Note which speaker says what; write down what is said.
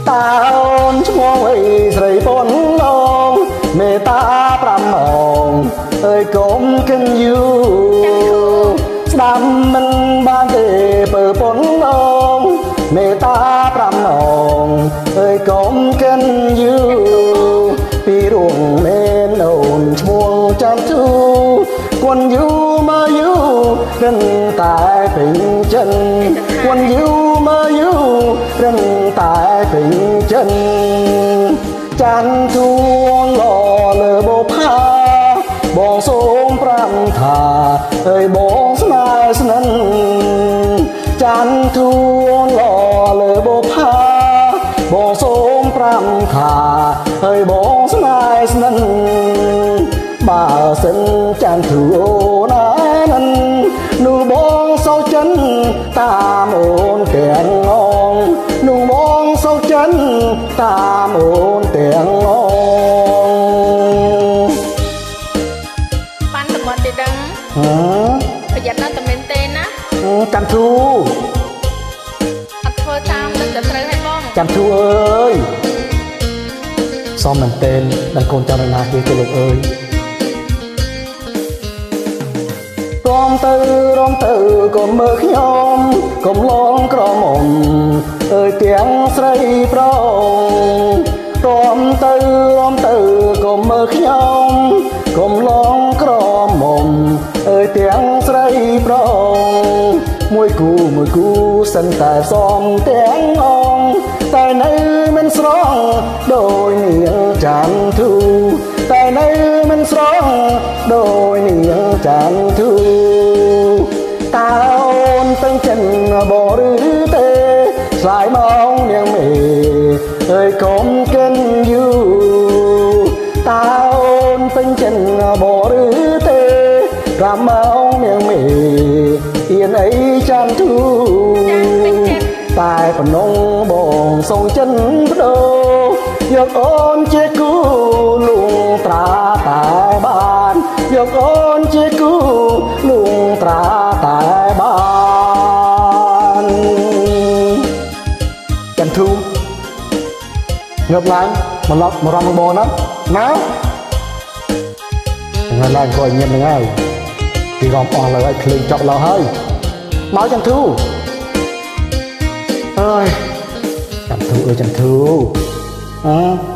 Speaker 1: ตาអូនឈ្មោះអីស្រីប៉ុនឡងមេតា5ម៉ោងអើយកុំកិនយូស្ដាំមិនបានទេពើប៉ុនឡងមេតា5ម៉ោងអើយកុំកិនយូពីរួងមែនអូនឈ្មោះចាំជូគន់យូមកយូរឹងតែពេញចិនគន់យូមកយូរឹងតែពេញចិនចាន់ជួងឡលើបោផាបងសូមប្រាំថាអើយបងស្នេហ៍ស្និនចាន់ជួងឡលើបោផាបងសូមប្រាំថាអើយបងស្នេហ៍ស្និនបើសិនចាន់ធូណានិននោះបងសោចិនតាមអូនទាំងងងនោះបងសោចិនតាមអូនទាំងងង
Speaker 2: បានតំបន់ទីដឹងប្រយ័ត្នណាស់តែមែនទេណា
Speaker 1: ចាំធូ
Speaker 2: អត់ធ្វើតាមនឹងតែត្រូវឲ្យបង
Speaker 1: ចាំធូអើយសមមែនទេដែលកូនចាំណាគេទៅលោកអើយរំទៅកុំមើលខ្ញុំកុំឡងក្រមុំអើយទាំងស្រីប្រងរំទៅកុំមើលខ្ញុំកុំឡងក្រមុំអើយទាំងស្រីប្រងមួយគូសិនតែសមទាំងអងតែនៅមិនស្រងដោយនាងចាន់ធូតែនៅមិនស្រងដោយនាងចាន់ធូតើអូនពេញចិនបឬទេស្លាយមកនាងមេអើយកុំកិនយូតើអូនពេញចិនបឬទេ5ម៉ោងនាងមេអៀនអីចាន់ធូតែប៉ុណ្ណឹងបងសូមចិនបដូរយកអូនជាគូលួងត្រាតែបានយកអូនជាគូលួងត្រាតែបានចាំធូងើបឡើងមកឡប់មករំនឹងបងណាថ្ងៃឡើងក៏ញៀននឹងហើយពីរំអស់លើឲ្យភ្លេងចប់ឡើងហើយមកចាំធូអើយចាំធូអើយចាំធូ